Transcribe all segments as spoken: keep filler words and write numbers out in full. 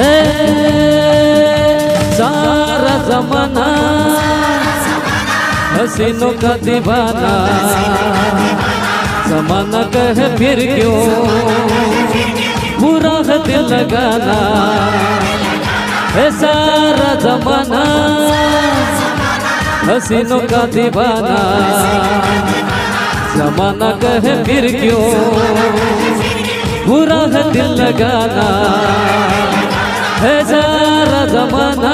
है सारा जमाना हसीनों का दीवाना। जमाना कहे फिर क्यों बुरा है दिल लगाना। है सारा जमाना हसीनों का दीवाना। जमाना कहे फिर क्यों बुरा है दिल लगाना। है सारा जमाना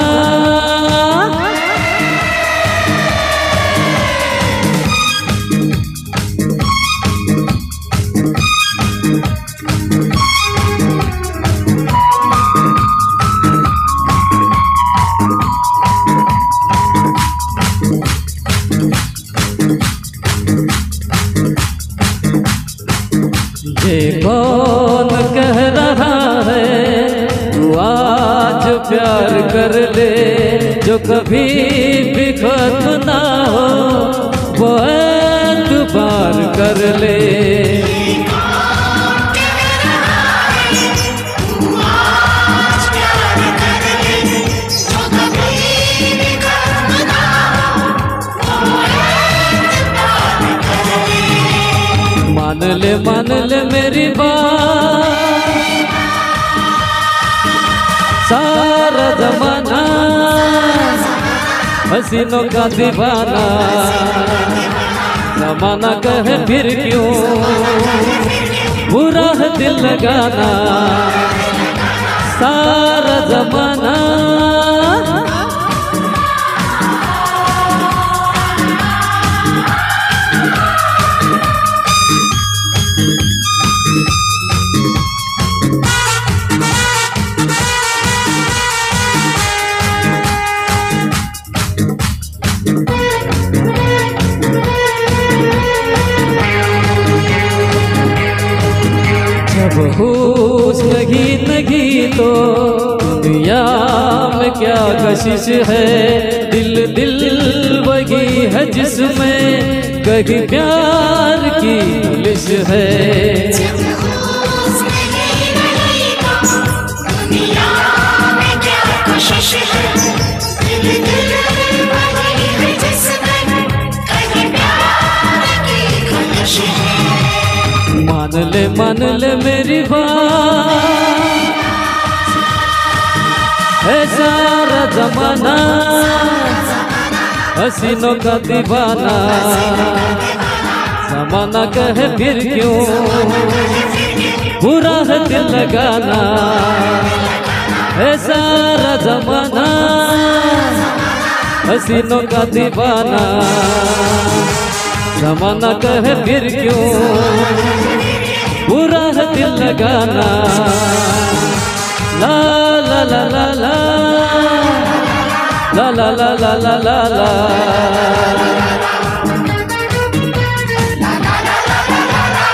ये कौन कह रहा है तू आज प्यार कर ले। जो कभी भी खत्म ना हो वो एतबार कर ले। मान ले मान ले मेरी बात सारा जमाना हसीनों का दीवाना। जमाना कहे फिर क्यों बुरा है दिल लगाना। सारा जमाना होश नहीं नहीं तो दुनिया में क्या कशिश है। दिल दिल वही है जिसमें कहीं प्यार की पुलिस है। मान ले मान ले मेरी बात है सारा जमाना हसीनों का दीवाना। जमाना कहे फिर क्यों बुरा है दिल लगाना। है सारा जमाना हसीनों का दीवाना। जमाना कहे फिर क्यों बुरा है दिल लगाना। ला ला ला ला ला ला ला ला ला ला ला ला।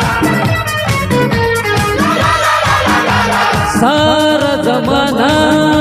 सारा जमाना